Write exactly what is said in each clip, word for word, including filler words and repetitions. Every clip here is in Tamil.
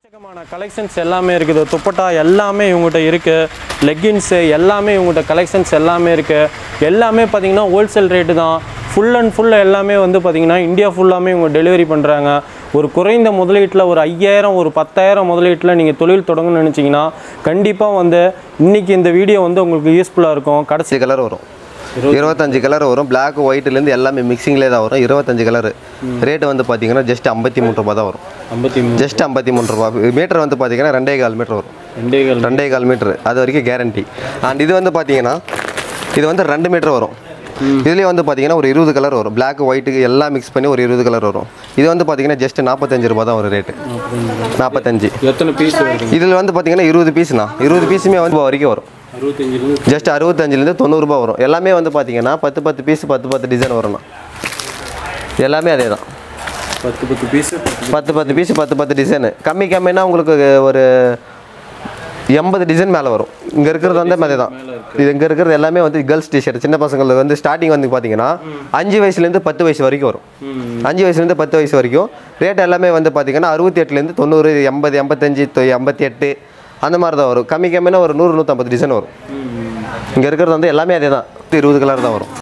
எக்கச்சக்கமான கலெக்ஷன்ஸ் எல்லாமே இருக்குது. துப்பட்டா எல்லாமே இவங்ககிட்ட இருக்குது. லெக்கின்ஸு எல்லாமே இவங்ககிட்ட கலெக்ஷன்ஸ் எல்லாமே இருக்குது. எல்லாமே பார்த்திங்கன்னா ஹோல்சேல் ரேட்டு தான். ஃபுல் அண்ட் ஃபுல் எல்லாமே வந்து பார்த்திங்கன்னா இந்தியா ஃபுல்லாமே இவங்க டெலிவரி பண்ணுறாங்க. ஒரு குறைந்த முதலீட்டில் ஒரு ஐயாயிரம் ஒரு பத்தாயிரம் முதலீட்டில் நீங்கள் தொழில் தொடங்கணும்னு நினச்சிங்கன்னா கண்டிப்பாக வந்து இன்றைக்கி இந்த வீடியோ வந்து உங்களுக்கு யூஸ்ஃபுல்லாக இருக்கும். கடைசி கலர் வரும், இருபத்தஞ்சு கலர் வரும். பிளாக் ஒயிட்லேருந்து எல்லாமே மிக்சிங்லேயே தான் வரும். இருபத்தஞ்சு கலர் ரேட்டு வந்து பார்த்தீங்கன்னா ஜஸ்ட் ஐம்பத்தி மூணு ரூபா தான் வரும். ஐம்பத்தி மூணு ஜஸ்ட் ஐம்பத்தி மூணு ரூபா. மீட்டர் வந்து பார்த்தீங்கன்னா ரெண்டே கால் மீட்டர் வரும். ரெண்டே கால் ரெண்டே கால் மீட்ரு அது வரைக்கும் கேரண்டி. அண்ட் இது வந்து பார்த்தீங்கன்னா இது வந்து ரெண்டு மீட்டர் வரும். இதுலேயே வந்து பார்த்தீங்கன்னா ஒரு இருபது கலர் வரும். பிளாக் ஒயிட்டுக்கு எல்லாம் மிக்ஸ் பண்ணி ஒரு இருபது கலர் வரும். இது வந்து பார்த்தீங்கன்னா ஜஸ்ட் நாற்பத்தஞ்சு ரூபா தான் ஒரு ரேட்டு. நாற்பத்தஞ்சு. எத்தனை பீஸ்? இதில் வந்து பார்த்தீங்கன்னா இருபது பீஸ்ண்ணா. இருபது பீஸுமே வந்து வரைக்கும் வரும். ஜஸ்ட் அறுபத்தஞ்சிலேருந்து தொண்ணூறுரூபா வரும். எல்லாமே வந்து பார்த்தீங்கன்னா பத்து பத்து பீஸ் பத்து பத்து டிசைன் வரும்ண்ணா. எல்லாமே அதே தான். பத்து பத்து பீஸ் பத்து பத்து பீஸ் பத்து பத்து டிசைனு. கம்மி கம்மின்னா உங்களுக்கு ஒரு எண்பது டிசைன் மேலே வரும். இங்கே இருக்கிறது வந்து அதே தான். இது இங்கே இருக்கிறது எல்லாமே வந்து கேர்ள்ஸ் டிஷர்ட். சின்ன பசங்களுக்கு வந்து ஸ்டார்டிங் வந்து பார்த்தீங்கன்னா அஞ்சு வயசுலேருந்து பத்து வயசு வரைக்கும் வரும். அஞ்சு வயசுலேருந்து பத்து வயசு வரைக்கும் ரேட் எல்லாமே வந்து பார்த்தீங்கன்னா அறுபத்தி எட்டுலேருந்து தொண்ணூறு எண்பது எண்பத்தஞ்சு எண்பத்தி எட்டு அந்த மாதிரி தான் வரும். கம்மி கம்மினா ஒரு நூறு நூற்றம்பது டிசைன் வரும். இங்கே இருக்கிறது வந்து எல்லாமே அதே தான். இருபது கலர் தான் வரும்.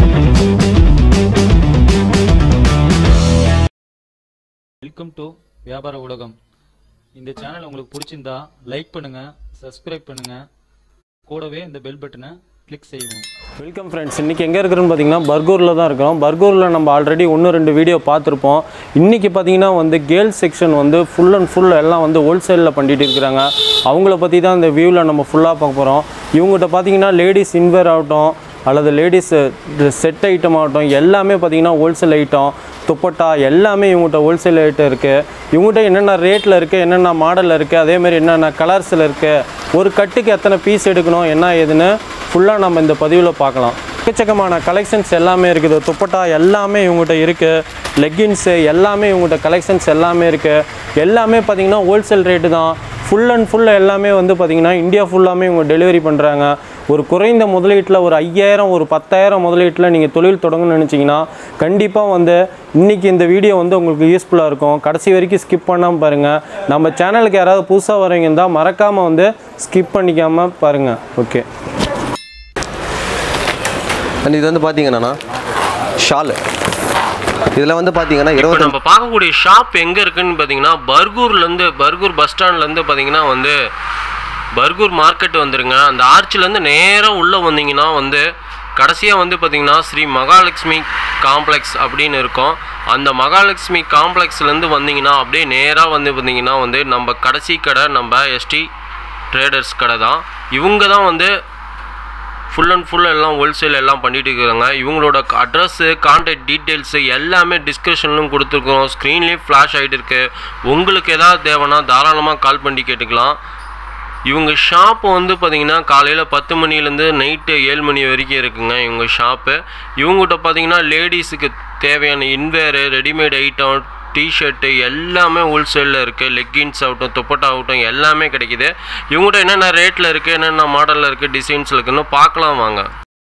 வெல்கம் டு வியாபார உலகம். இந்த சேனல் உங்களுக்கு பிடிச்சிருந்தா லைக் பண்ணுங்க, சப்ஸ்கிரைப் பண்ணுங்க, கூடவே இந்த பெல் பட்டனை கிளிக் செய்வோம். Welcome friends. இன்றைக்கி எங்கே இருக்கிறோன்னு பார்த்தீங்கன்னா பர்கூரில் தான் இருக்கிறோம். பர்கூரில் நம்ம ஆல்ரெடி ஒன்று ரெண்டு வீடியோ பார்த்துருப்போம். இன்றைக்கி பார்த்தீங்கன்னா வந்து கேர்ள்ஸ் செக்ஷன் வந்து ஃபுல் அண்ட் ஃபுல் எல்லாம் வந்து ஹோல்சேலில் பண்ணிட்டு இருக்கிறாங்க. அவங்கள பற்றி தான் இந்த வியூவில் நம்ம ஃபுல்லாக பார்க்க போகிறோம். இவங்ககிட்ட பார்த்தீங்கன்னா லேடிஸ் இன்வேர் ஆகட்டும் அல்லது லேடிஸ் செட் ஐட்டம் ஆகட்டும் எல்லாமே பார்த்திங்கன்னா ஹோல்சேல் ஐட்டம். துப்பட்டா எல்லாமே இவங்ககிட்ட ஹோல்சேல் ஐட்டம் இருக்குது. இவங்ககிட்ட என்னென்ன ரேட்டில் இருக்குது, என்னென்ன மாடலில் இருக்குது, அதேமாதிரி என்னென்ன கலர்ஸில் இருக்குது, ஒரு கட்டுக்கு எத்தனை பீஸ் எடுக்கணும், என்ன ஏதுன்னு ஃபுல்லாக நம்ம இந்த பதிவில் பார்க்கலாம். எக்கச்சக்கமான கலெக்ஷன்ஸ் எல்லாமே இருக்குது. துப்பட்டா எல்லாமே இவங்ககிட்ட இருக்குது. லெக்கின்ஸு எல்லாமே இவங்ககிட்ட கலெக்ஷன்ஸ் எல்லாமே இருக்குது. எல்லாமே பார்த்திங்கன்னா ஹோல்சேல் ரேட்டு தான். ஃபுல் அண்ட் ஃபுல் எல்லாமே வந்து பார்த்திங்கன்னா இந்தியா ஃபுல்லாமே இவங்க டெலிவரி பண்ணுறாங்க. ஒரு குறைந்த முதலீட்டில் ஒரு ஐயாயிரம் ஒரு பத்தாயிரம் முதலீட்டில் நீங்கள் தொழில் தொடங்கணும்னு நினச்சிங்கன்னா கண்டிப்பாக வந்து இன்றைக்கி இந்த வீடியோ வந்து உங்களுக்கு யூஸ்ஃபுல்லாக இருக்கும். கடைசி வரைக்கும் ஸ்கிப் பண்ணாமல் பாருங்கள். நம்ம சேனலுக்கு யாராவது புதுசாக வரவங்க இருந்தால் மறக்காமல் வந்து ஸ்கிப் பண்ணிக்காமல் பாருங்கள். ஓகே. அண்ட் இது வந்து பார்த்தீங்கன்னா ஷாலு. இதில் வந்து பார்த்தீங்கன்னா இருபது நம்ம பார்க்கக்கூடிய ஷாப் எங்கே இருக்குதுன்னு பார்த்தீங்கன்னா பர்கூர்லேருந்து பர்கூர் பஸ் ஸ்டாண்ட்லேருந்து பார்த்தீங்கன்னா வந்து பர்கூர் மார்க்கெட் வந்துருங்க. அந்த ஆர்ச்சிலேருந்து நேராக உள்ளே வந்தீங்கன்னா வந்து கடைசியாக வந்து பார்த்திங்கன்னா ஸ்ரீ மகாலட்சுமி காம்ப்ளெக்ஸ் அப்படின்னு இருக்கும். அந்த மகாலட்சுமி காம்ப்ளெக்ஸ்லேருந்து வந்தீங்கன்னா அப்படியே நேராக வந்து பார்த்திங்கன்னா வந்து நம்ம கடைசி கடை நம்ம எஸ்டி ட்ரேடர்ஸ் கடை தான். இவங்க தான் வந்து ஃபுல் அண்ட் ஃபுல் எல்லாம் ஹோல்சேல் எல்லாம் பண்ணிட்டு இருக்கிறாங்க. இவங்களோட அட்ரஸ்ஸு கான்டாக்ட் டீட்டெயில்ஸு எல்லாமே டிஸ்கிரிப்ஷன்லையும் கொடுத்துருக்குறோம். ஸ்க்ரீன்லேயும் ஃப்ளாஷ் ஆகிட்டு இருக்குது. உங்களுக்கு எதாவது தேவைன்னா தாராளமாக கால் பண்ணி கேட்டுக்கலாம். இவங்க ஷாப்பு வந்து பார்த்திங்கன்னா காலையில் பத்து மணிலேருந்து நைட்டு ஏழு மணி வரைக்கும் இருக்குங்க இவங்க ஷாப்பு. இவங்ககிட்ட பார்த்திங்கன்னா லேடிஸுக்கு தேவையான இன்வேரு, ரெடிமேட் ஐட்டம், டிஷர்ட்டு எல்லாமே ஹோல்சேலில் இருக்குது. லெக்கின்ஸ் ஆகட்டும், துப்பட்டா ஆகட்டும் எல்லாமே கிடைக்கிது. இவங்ககிட்ட என்னென்ன ரேட்டில் இருக்குது, என்னென்ன மாடலில் இருக்குது, டிசைன்ஸில் இருக்குன்னு பார்க்கலாம் வாங்க.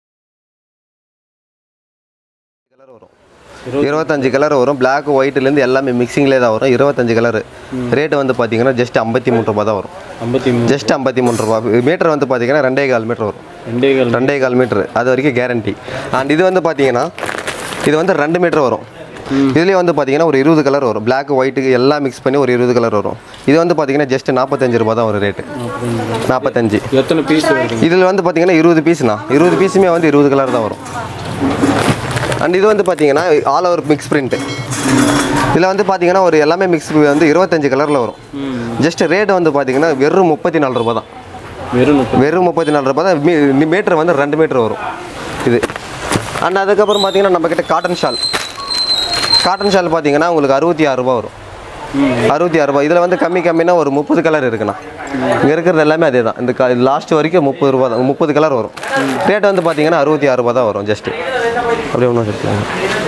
இருபத்தஞ்சு கலர் வரும். பிளாக் ஒயிட்லேருந்து எல்லாமே மிக்சிங்லேயே தான் வரும். இருபத்தஞ்சு கலர் ரேட்டு வந்து பார்த்தீங்கன்னா ஜஸ்ட் ஐம்பத்தி மூணு ரூபா தான் வரும். ஐம்பத்தி மூணு. ஜஸ்ட் ஐம்பத்தி மூணு ரூபா. மீட்டர் வந்து பார்த்தீங்கன்னா ரெண்டே கால் மீட்டர் வரும். ரெண்டே கால் ரெண்டே கால் மீட்ரு அது வரைக்கும் கேரண்டி. அண்ட் இது வந்து பார்த்தீங்கன்னா இது வந்து ரெண்டு மீட்டர் வரும். இதுலேயே வந்து பார்த்தீங்கன்னா ஒரு இருபது கலர் வரும். பிளாக் ஒயிட்டுக்கு எல்லாம் மிக்ஸ் பண்ணி ஒரு இருபது கலர் வரும். இது வந்து பார்த்தீங்கன்னா ஜஸ்ட் நாற்பத்தஞ்சு ரூபா தான் ஒரு ரேட்டு. நாற்பத்தஞ்சு. எத்தனை பீஸ்? இதில் வந்து பார்த்தீங்கன்னா இருபது பீஸ்ண்ணா. இருபது பீஸுமே வந்து இருபது கலர் தான் வரும். அண்ட் இது வந்து பார்த்தீங்கன்னா ஆல் ஓவர் மிக்ஸ் பிரிண்ட்டு. இதில் வந்து பார்த்தீங்கன்னா ஒரு எல்லாமே மிக்ஸ் வந்து இருபத்தஞ்சு கலரில் வரும். ஜஸ்ட் ரேட்டு வந்து பார்த்தீங்கன்னா வெறும் முப்பத்தி நாலு ரூபா தான். வெறும் வெறும் முப்பத்தி நாலு ரூபா தான். மீ மீட்டர் வந்து ரெண்டு மீட்டர் வரும் இது. அண்ட் அதுக்கப்புறம் பார்த்தீங்கன்னா நம்மக்கிட்ட காட்டன் ஷால். காட்டன் ஷால் பார்த்தீங்கன்னா உங்களுக்கு அறுபத்தி ஆறு ரூபா வரும். அறுபத்தி ஆறு ரூபா. இதில் வந்து கம்மி கம்மினா ஒரு முப்பது கலர் இருக்குண்ணா. இங்கே இருக்கிறது எல்லாமே அதே தான். இந்த லாஸ்ட் வரைக்கும் முப்பது ரூபா தான். முப்பது கலர் வரும். ரேட் வந்து பார்த்தீங்கன்னா அறுபத்தி ஆறு ரூபா தான் வரும். ஜஸ்ட்டு அப்படியே ஒன்றும் சொல்லுவாங்க.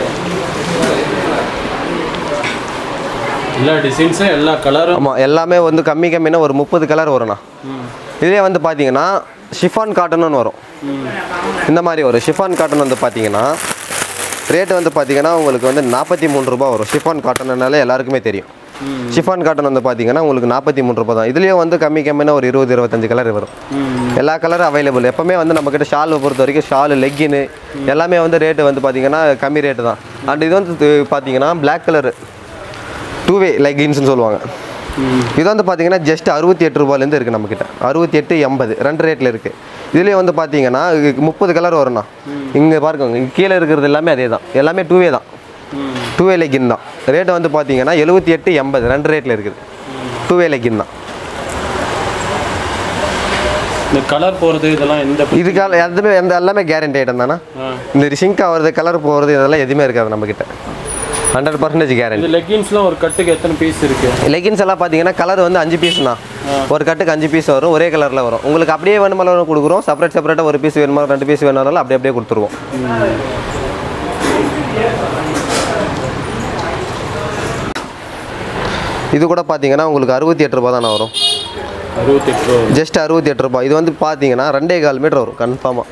எல்லா டிசைன்ஸும் எல்லா கலரும். ஆமாம், எல்லாமே வந்து கம்மி கம்மினா ஒரு முப்பது கலர் வரும்ண்ணா. இதே வந்து பார்த்தீங்கன்னா ஷிஃபான் காட்டனுன்னு வரும். இந்த மாதிரி வரும். ஷிஃபான் காட்டன் வந்து பார்த்தீங்கன்னா ரேட்டு வந்து பார்த்தீங்கன்னா உங்களுக்கு வந்து நாற்பத்தி மூணு ரூபா வரும். ஷிஃபான் காட்டன்னாலே எல்லாருக்குமே தெரியும். ஷிஃபான் காட்டன் வந்து பார்த்தீங்கன்னா உங்களுக்கு நாற்பத்தி மூணு ரூபா தான். இதுலேயும் வந்து கம்மி கம்மினா ஒரு இருபது இருபத்தஞ்சு கலர் வரும். எல்லா கலரும் அவைலபிள். எப்போவுமே வந்து நம்மக்கிட்ட ஷால் பொறுத்த வரைக்கும் ஷால் லெக்கின்னு எல்லாமே வந்து ரேட்டு வந்து பார்த்தீங்கன்னா கம்மி ரேட்டு தான். அண்ட் இது வந்து பார்த்தீங்கன்னா பிளாக் கலரு டூ வே லெக்கின்ஸ்னு சொல்லுவாங்க. இது வந்து பார்த்தீங்கன்னா ஜஸ்ட் அறுபத்தி எட்டு ரூபாயிலேருந்து இருக்குது நம்மக்கிட்ட. அறுபத்தி எட்டு எண்பது ரெண்டு ரேட்டில் இருக்குது. இதுலேயே வந்து பார்த்தீங்கன்னா முப்பது கலர் வரும்ண்ணா. இங்கே பாருங்க, இங்கே கீழே இருக்கிறது எல்லாமே அதே தான், எல்லாமே டூ வே தான், டூ வே லெக்கின் தான். ரேட்டு வந்து பார்த்தீங்கன்னா எழுபத்தி எட்டு எண்பது ரெண்டு ரேட்டில் இருக்குது. டூ வே லெக்கின் தான். இந்த கலர் போகிறது இதெல்லாம் எந்த இதுக்கால எதுவுமே எந்த எல்லாமே கேரண்டி ஐட்டம் தானே. இந்த ரிஷிங்க் ஆகிறது கலர் போகிறது இதெல்லாம் எதுவுமே இருக்காது நம்மக்கிட்ட. Hundred percentage guarantee. லெகின்ஸ்லாம் ஒரு கட்டுக்கு எத்தனை பீஸ் இருக்குது? லெகின்ஸ் எல்லாம் பார்த்தீங்கன்னா கலர் வந்து அஞ்சு பீஸ்ண்ணா. ஒரு கட்டுக்கு அஞ்சு பீஸ் வரும், ஒரே கலரில் வரும். உங்களுக்கு அப்படியே வேணுமாலும் கொடுக்குறோம், செப்பரேட் செப்பரேட்டாக ஒரு பீஸ் வேணுமா ரெண்டு பீஸ் வேணுனாலும் அப்படியே அப்படியே கொடுத்துருவோம். இது கூட பார்த்தீங்கன்னா உங்களுக்கு அறுபத்தி எட்டு ரூபா தானே வரும். அறுபத்தி எட்டு ரூபா ஜஸ்ட் அறுபத்தி எட்டு ரூபா. இது வந்து பார்த்தீங்கன்னா ரெண்டே கால் மீட்டர் வரும் கன்ஃபார்மாக.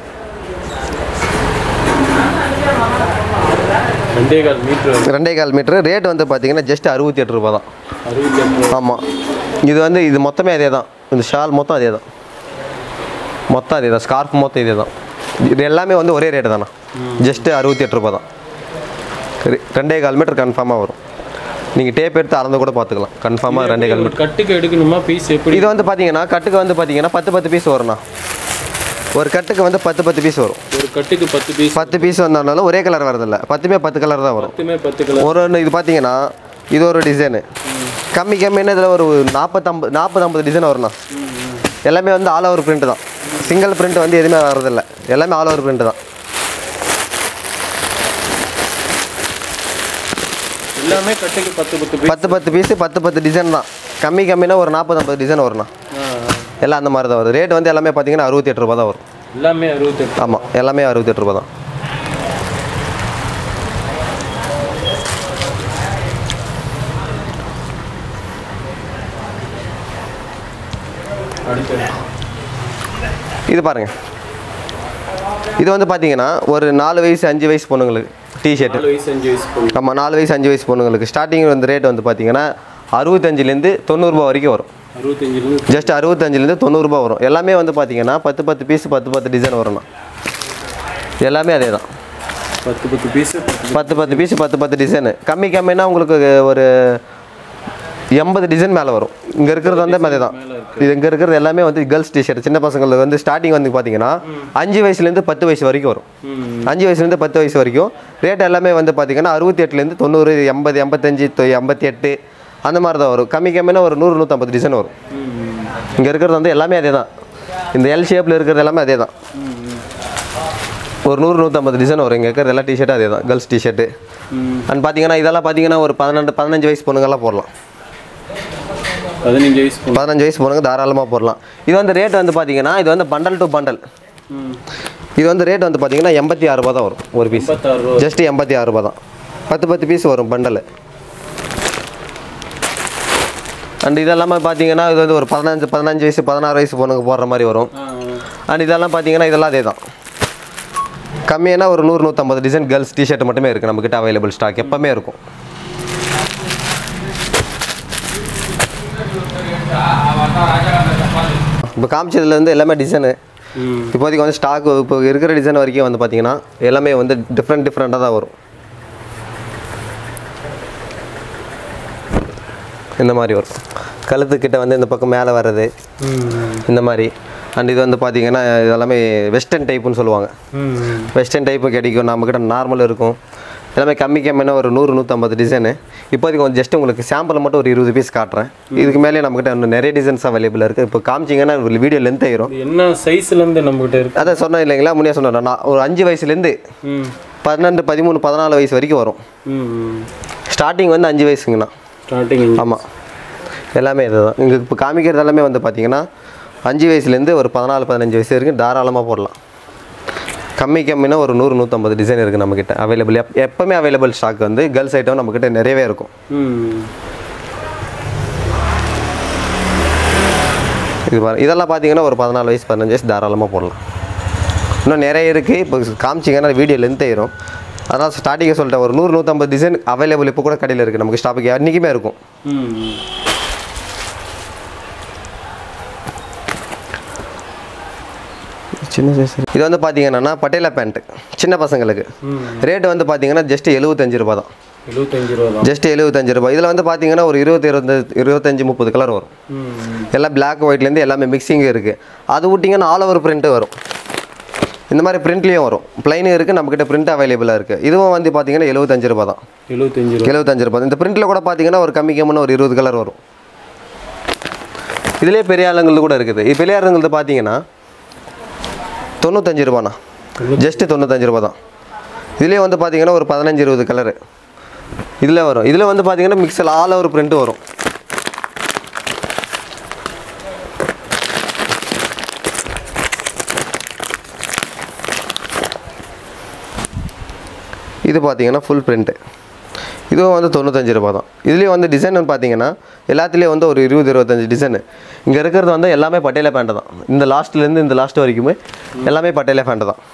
ரெண்டே கால் மீட்ரு ரெண்டே கால் மீட்ரு. ரேட் வந்து பார்த்தீங்கன்னா ஜஸ்ட் அறுபத்தி எட்டு ரூபா தான். அறுபத்தி எட்டு. ஆமாம். இது வந்து இது மொத்தமே அதே தான். இந்த ஷால் மொத்தம் அதே தான், மொத்தம் அதே தான். ஸ்கார்ஃப் மொத்தம் இதே தான். இது எல்லாமே வந்து ஒரே ரேட்டு தானே. ஜஸ்ட்டு அறுபத்தி எட்டு ரூபா தான். ரெண்டே கால் மீட்டர் கன்ஃபார்மாக வரும். நீங்கள் டேப் எடுத்து அளந்து கூட பார்த்துக்கலாம். கன்ஃபார்மாக ரெண்டே கால் மீட்டர். கட்டுக்கு எடுக்கணுமா பீஸ் எப்படி? இது வந்து பார்த்தீங்கன்னா கட்டுக்கு வந்து பார்த்தீங்கன்னா பத்து பத்து பீஸ் வரும்ண்ணா. ஒரு கட்டுக்கு வந்து பத்து பத்து பீஸ் வரும். ஒரு கட்டுக்கு பத்து பீஸ் பத்து பீஸ் வந்தாலும் ஒரே கலர் வரதில்லை. பத்துமே பத்து கலர் தான் வரும். பத்துமே பத்து கலர். ஒரு ஒன்று இது பார்த்தீங்கன்னா இது ஒரு டிசைனு. கம்மி கம்மின்னு இதில் ஒரு நாற்பத்தம்பது நாற்பது ஐம்பது டிசைன் வரும்ண்ணா. எல்லாமே வந்து ஆல் ஓவர் பிரிண்ட் தான். சிங்கிள் பிரிண்ட் வந்து எதுவுமே வரதில்லை. எல்லாமே ஆல் ஓவர் பிரிண்ட் தான். எல்லாமே கட்டுக்கு பத்து பத்து பீஸ். பத்து பத்து பீஸு பத்து பத்து டிசைன் தான். கம்மி கம்மினா ஒரு நாற்பது ஐம்பது டிசைன் வரும்ண்ணா. எல்லாம் அந்த மாதிரி தான் வரும். ரேட் வந்து எல்லாமே பார்த்தீங்கன்னா அறுபத்தி எட்டு ரூபா தான் வரும். எல்லாமே அறுபத்தி எட்டு. ஆமாம், எல்லாமே அறுபத்தி எட்டு ரூபா தான். இது பாருங்க, இது வந்து பார்த்தீங்கன்னா ஒரு நாலு வயசு அஞ்சு வயசு பொண்ணுங்களுக்கு டிஷர்ட். நாலு வயசு அஞ்சு வயசு பொண்ணு. ஆமாம், நாலு வயசு அஞ்சு வயசு பொண்ணுங்களுக்கு ஸ்டார்டிங் வந்து ரேட் வந்து பார்த்தீங்கன்னா அறுபத்தஞ்சிலேருந்து தொண்ணூறுரூபா வரைக்கும் வரும். அறுபத்தஞ்சிலேருந்து ஜஸ்ட் அறுபத்தஞ்சிலேருந்து தொண்ணூறுரூபா வரும். எல்லாமே வந்து பார்த்தீங்கன்னா பத்து பத்து பீஸ் பத்து பத்து டிசைன் வரும்ண்ணா. எல்லாமே அதே தான். பத்து பத்து பீஸு பத்து பத்து பீஸ் பத்து பத்து டிசைனு. கம்மி கம்மினா உங்களுக்கு ஒரு எண்பது டிசைன் மேலே வரும். இங்கே இருக்கிறது வந்து அதே தான். இது இங்கே இருக்கிறது எல்லாமே வந்து கேர்ள்ஸ் டிஷர்ட். சின்ன பசங்களுக்கு வந்து ஸ்டார்டிங் வந்து பார்த்தீங்கன்னா அஞ்சு வயசுலேருந்து பத்து வயசு வரைக்கும் வரும். அஞ்சு வயசுலேருந்து பத்து வயசு வரைக்கும் ரேட் எல்லாமே வந்து பார்த்தீங்கன்னா அறுபத்தி எட்டுலேருந்து தொண்ணூறு எண்பது எண்பத்தஞ்சு எண்பத்தி எட்டு அந்த மாதிரி தான் வரும். கம்மி கம்மினா ஒரு நூறு நூற்றம்பது டிசைன் வரும். இங்கே இருக்கிறது வந்து எல்லாமே அதே தான். இந்த எல் ஷேப்பில் இருக்கிறது எல்லாமே அதே தான். ஒரு நூறு நூற்றம்பது டிசைன் வரும். இங்கே இருக்கிறது எல்லா டிஷர்ட்டும் அதே தான், கேர்ள்ஸ் டிஷர்ட்டு. அண்ட் பார்த்தீங்கன்னா இதெல்லாம் பார்த்தீங்கன்னா ஒரு பன்னெண்டு பதினஞ்சு வயசு பொண்ணுங்கெல்லாம் போடலாம். பதினஞ்சு வயசு பதினஞ்சு வயசு பொண்ணுங்க தாராளமாக போடலாம். இது வந்து ரேட் வந்து பார்த்தீங்கன்னா இது வந்து பண்டல் டு பண்டல். இது வந்து ரேட் வந்து பார்த்தீங்கன்னா எண்பத்தி ஆறு ரூபா தான் வரும் ஒரு பீஸ். ஜஸ்ட் எண்பத்தி ஆறு ரூபா தான். பத்து பத்து பீஸ் வரும் பண்டல். அண்ட் இதெல்லாமே பார்த்தீங்கன்னா இது வந்து ஒரு பதினஞ்சு பதினஞ்சு வயசு பதினாறு வயசு பொண்ணுங்க போடுற மாதிரி வரும். அண்ட் இதெல்லாம் பார்த்தீங்கன்னா இதெல்லாம் அதே தான். கம்மியான ஒரு நூறு நூற்றம்பது டிசைன் கேர்ள்ஸ் டிஷர்ட் மட்டுமே இருக்குது நம்மக்கிட்ட அவைலபிள் ஸ்டாக் எப்போவுமே இருக்கும். இப்போ காமிச்சதுல வந்து எல்லாமே டிசைனு இப்போதைக்கு வந்து ஸ்டாக் இப்போ இருக்கிற டிசைன் வரைக்கும் வந்து பார்த்தீங்கன்னா எல்லாமே வந்து டிஃப்ரெண்ட் டிஃப்ரெண்ட்டாக தான் வரும். இந்த மாதிரி வரும். கழுத்துக்கிட்ட வந்து இந்த பக்கம் மேலே வர்றது இந்த மாதிரி. அண்ட் இது வந்து பார்த்தீங்கன்னா இதெல்லாமே வெஸ்டர்ன் டைப்புன்னு சொல்லுவாங்க. வெஸ்டர்ன் டைப்பு கிடைக்கும். நம்மக்கிட்ட நார்மல் இருக்கும். எல்லாமே கம்மி கம்மியான ஒரு நூறு நூற்றம்பது டிசைனு. இப்போதைக்கு வந்து ஜஸ்ட் உங்களுக்கு சாம்பிள் மட்டும் ஒரு இருபது பீஸ் காட்டுறேன். இதுக்கு மேலே நம்மக்கிட்ட இன்னும் நிறைய டிசைன்ஸ் அவைலபிளாக இருக்குது. இப்போ காமிச்சிங்கன்னா ஒரு வீடியோ லென்த் ஆயிரும். என்ன சைஸ்லேருந்து நம்மகிட்ட இருக்குது? அதை சொன்னேன் இல்லைங்களா, முன்னே சொன்னேன் நான். ஒரு அஞ்சு வயசுலேருந்து பன்னெண்டு பதிமூணு பதினாலு வயசு வரைக்கும் வரும். ஸ்டார்டிங் வந்து அஞ்சு வயசுங்கண்ணா ஸ்டார்டிங். ஆமாம், எல்லாமே இது தான். இங்கே இப்போ காமிக்கிறது எல்லாமே வந்து பார்த்தீங்கன்னா அஞ்சு வயசுலேருந்து ஒரு பதினாலு பதினஞ்சு வயசு வரைக்கும் தாராளமாக போடலாம். கம்மி கம்மினா ஒரு நூறு நூற்றம்பது டிசைன் இருக்குது நம்மக்கிட்ட அவைலபிள். எப் எப்போவுமே அவைலபிள் ஸ்டாக் வந்து கேர்ள்ஸ் ஐட்டம் நம்மக்கிட்ட நிறையவே இருக்கும். இது பாருங்க, இதெல்லாம் பார்த்தீங்கன்னா ஒரு பதினாலு வயசு பதினஞ்சு வயசு தாராளமாக போடலாம். இன்னும் நிறைய இருக்குது. இப்போ காமிச்சிங்கன்னா வீடியோ லென்த் ஆயிரும். அதனால் ஸ்டார்டிங்கே சொல்லிட்டேன், ஒரு நூறு நூற்றம்பது டிசைன் அவைலபிள் இப்போ கூட கடையில் இருக்குது, நமக்கு ஸ்டாப்புக்கு என்றைக்குமே இருக்கும். சின்ன சைஸ் இது வந்து பார்த்தீங்கன்னா பட்டேலா பேண்ட்டு சின்ன பசங்களுக்கு ரேட்டு வந்து பார்த்தீங்கன்னா ஜஸ்ட் எழுபத்தஞ்சு ரூபா தான். எழுபத்தஞ்சு ரூபா ஜஸ்ட் எழுபத்தஞ்சு ரூபாய். இதில் வந்து பார்த்தீங்கன்னா ஒரு இருபத்தி இருபத்தஞ்சு இருபத்தஞ்சு முப்பது கலர் வரும். எல்லாம் பிளாக் ஒயிட்லேருந்து எல்லாமே மிக்சிங் இருக்குது. அது விட்டிங்கன்னா ஆல் ஓவர் பிரிண்ட்டு வரும். இந்த மாதிரி பிரிண்ட்லேயும் வரும், பிளைனும் இருக்குது, நம்மக்கிட்ட பிரிண்ட் அவைலபிளாக இருக்குது. இதுவும் வந்து பார்த்தீங்கன்னா எழுபத்தஞ்சு ரூபா தான். எழுபத்தஞ்சு ரூபா எழுபத்தஞ்சு ரூபா. இந்த பிரிண்ட்டில் கூட பார்த்தீங்கன்னா ஒரு கம்மி கம்மின்னு ஒரு இருபது கலர் வரும். இதிலே பெரிய ஆளுங்களுக்கு கூட இருக்குது. இது பெரிய ஆளுங்களுக்கு பார்த்தீங்கன்னா தொண்ணூத்தஞ்சு ரூபாண்ணா, ஜஸ்ட்டு தொண்ணூத்தஞ்சு ரூபா தான். இதுலேயே வந்து பார்த்தீங்கன்னா ஒரு பதினஞ்சு இருபது கலரு இதில் வரும். இதில் வந்து பார்த்தீங்கன்னா மிக்சல் ஆல் ஓவர் பிரிண்ட்டு வரும். இது பார்த்தீங்கன்னா ஃபுல் பிரிண்ட்டு, இதுவும் வந்து தொண்ணூத்தஞ்சு ரூபா தான். இதுலேயும் வந்து டிசைன் பார்த்தீங்கன்னா எல்லாத்துலேயும் வந்து ஒரு இருபது இருபத்தஞ்சு டிசைனு. இங்கே இருக்கிறது வந்து எல்லாமே பட்டேலா பேண்ட்டு தான். இந்த லாஸ்ட்லேருந்து இந்த லாஸ்ட் வரைக்குமே எல்லாமே பட்டேலா பேண்ட்டு தான்.